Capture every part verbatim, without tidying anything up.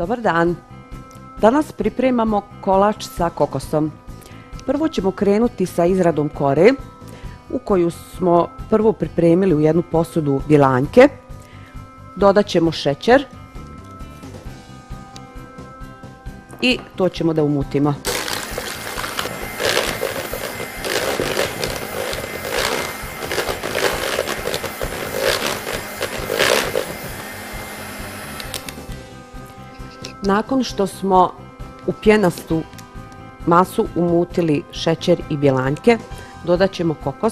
Dobar dan! Danas pripremamo kolač sa kokosom. Prvo ćemo krenuti sa izradom kore, u koju smo prvo pripremili u jednu posudu bjelanjke. Dodat ćemo šećer i to ćemo da umutimo. Nakon što smo u pjenastu masu umutili šećer i bjelanjke, dodat ćemo kokos,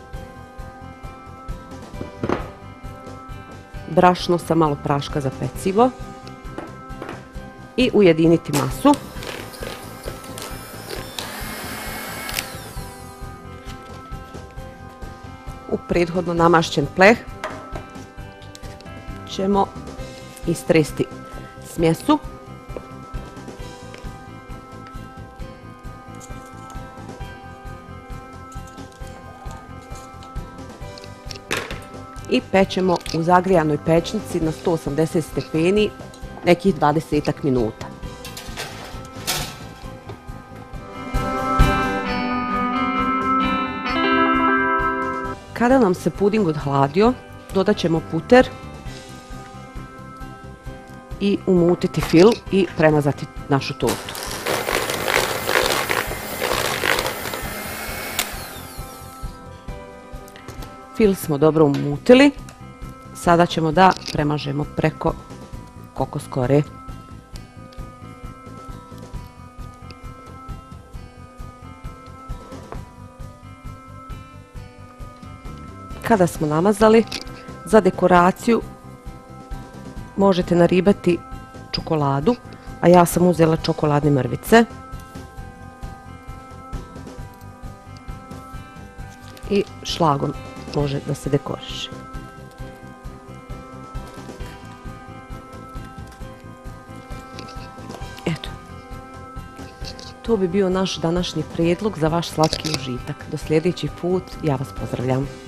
brašno sa malo praška za pecivo i ujediniti masu. U prethodno namašćen pleh ćemo istresti smjesu. I pećemo u zagrijanoj pećnici na sto osamdeset stepeni nekih dvadesetak minuta. Kada nam se puding odhladio, dodat ćemo puter i umutiti fil i premazati našu tortu. Fil smo dobro umutili, sada ćemo da premažemo preko kokos kore. Kada smo namazali, za dekoraciju možete naribati čokoladu, a ja sam uzela čokoladne mrvice. I šlagom može da se dekoriše. Eto. To bi bio naš današnji prijedlog za vaš slatki užitak. Do sljedeći put, ja vas pozdravljam.